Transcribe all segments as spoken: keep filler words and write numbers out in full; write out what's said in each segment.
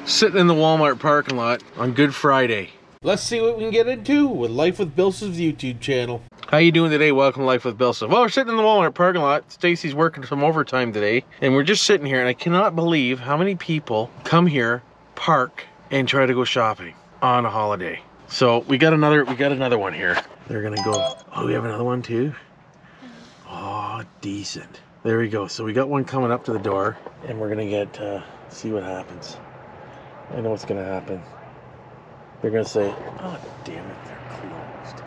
Sitting in the Walmart parking lot on Good Friday. Let's see what we can get into with Life with BillSiff's YouTube channel. How you doing today? Welcome to Life with BillSiff. Well, we're sitting in the Walmart parking lot. Stacy's working some overtime today, and we're just sitting here, and I cannot believe how many people come here, park, and try to go shopping on a holiday. So we got another, we got another one here. They're gonna go. Oh, we have another one too. Oh, decent. There we go. So we got one coming up to the door, and we're gonna get uh, see what happens. I know what's gonna happen. They're gonna say, "Oh, damn it, they're closed."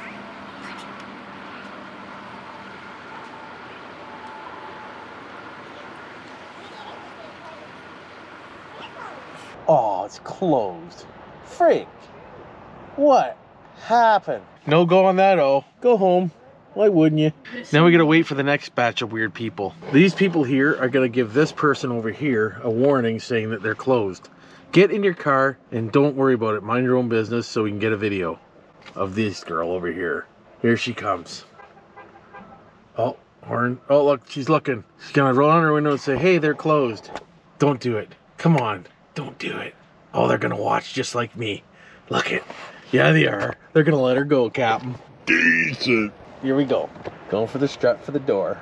Oh, it's closed. Freak. What happened? No go on that, oh. Go home. Why wouldn't you? Now we gotta wait for the next batch of weird people. These people here are gonna give this person over here a warning saying that they're closed. Get in your car and don't worry about it. Mind your own business so we can get a video of this girl over here. Here she comes. Oh, horn. Oh, look, she's looking. She's gonna roll on her window and say, hey, they're closed. Don't do it. Come on, don't do it. Oh, they're gonna watch just like me. Look it. Yeah, they are. They're gonna let her go, Captain. Decent. Here we go. Going for the strut for the door.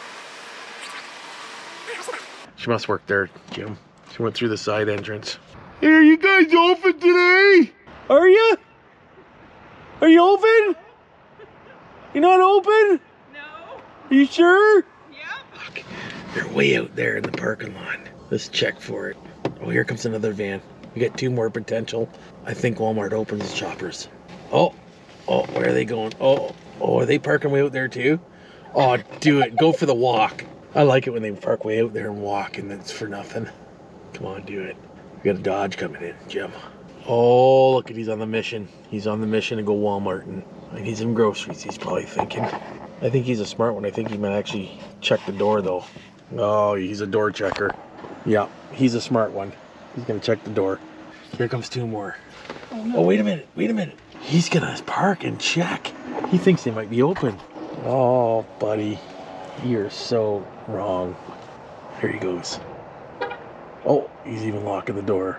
She must work there, Jim. She went through the side entrance. Hey, are you guys open today? Are you? Are you open? You're not open? No. Are you sure? Yeah. Look, they're way out there in the parking lot. Let's check for it. Oh, here comes another van. We got two more potential. I think Walmart opens choppers. Oh, oh, where are they going? Oh, oh, are they parking way out there too? Oh, do it. Go for the walk. I like it when they park way out there and walk and it's for nothing. Come on, do it. We got a Dodge coming in, Jim. Oh, look at, he's on the mission. He's on the mission to go Walmart and I need some groceries, he's probably thinking. I think he's a smart one. I think he might actually check the door though. Oh, he's a door checker. Yeah, he's a smart one. He's gonna check the door. Here comes two more. Oh, no. Oh, wait a minute, wait a minute. He's gonna park and check. He thinks they might be open. Oh, buddy, you're so wrong. Here he goes. Oh, he's even locking the door.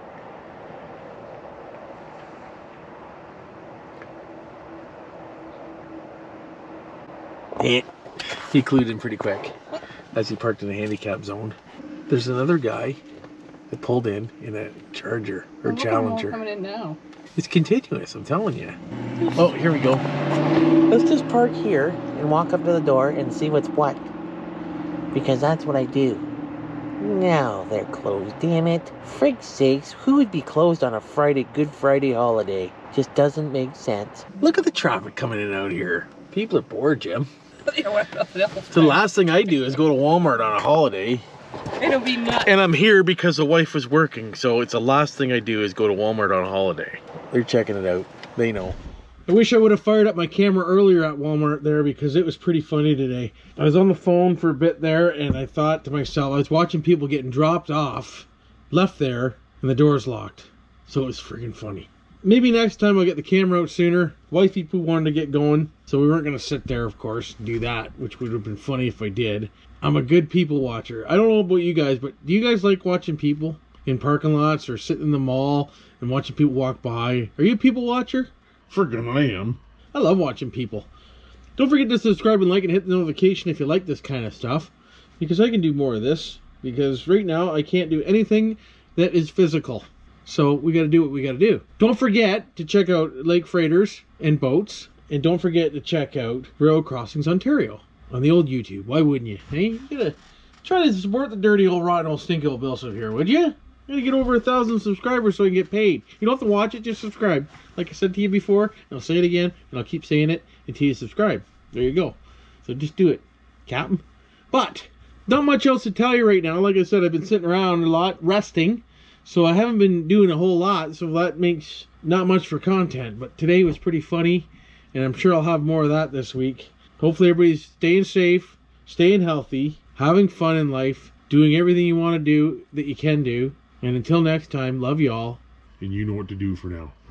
Eh. He clued in pretty quick as he parked in the handicap zone. There's another guy that pulled in in a Charger or oh, Challenger. Coming in now. It's continuous, I'm telling you. Oh, here we go. Let's just park here and walk up to the door and see what's what. Because that's what I do. Now they're closed, damn it. Frig's sakes, who would be closed on a Friday, Good Friday holiday? Just doesn't make sense. Look at the traffic coming in and out here. People are bored, Jim. So the last thing I do is go to Walmart on a holiday. It'll be nuts. And I'm here because the wife was working, so it's the last thing I do is go to Walmart on a holiday. They're checking it out. They know. I wish I would have fired up my camera earlier at Walmart there because it was pretty funny today. I was on the phone for a bit there and I thought to myself, I was watching people getting dropped off, left there, and the door's locked. So it was freaking funny. Maybe next time I'll get the camera out sooner. Wifey poo wanted to get going, so we weren't going to sit there, of course, and do that, which would have been funny if I did. I'm a good people watcher. I don't know about you guys, but do you guys like watching people in parking lots or sitting in the mall and watching people walk by? Are you a people watcher? Friggin' I am. I love watching people. Don't forget to subscribe and like and hit the notification if you like this kind of stuff, because I can do more of this, because right now I can't do anything that is physical. So we got to do what we got to do. Don't forget to check out Lake Freighters and Boats, and don't forget to check out Road Crossings Ontario on the old YouTube. Why wouldn't you? Hey, you gotta try to support the dirty old rotten old stinky old BillSiff here, would you? You gotta get over a thousand subscribers so I can get paid. You don't have to watch it, just subscribe. Like I said to you before, and I'll say it again, and I'll keep saying it until you subscribe. There you go. So just do it, Captain. But not much else to tell you right now. Like I said, I've been sitting around a lot, resting. So I haven't been doing a whole lot, so that makes not much for content. But today was pretty funny, and I'm sure I'll have more of that this week. Hopefully everybody's staying safe, staying healthy, having fun in life, doing everything you want to do that you can do. And until next time, love y'all. And you know what to do for now.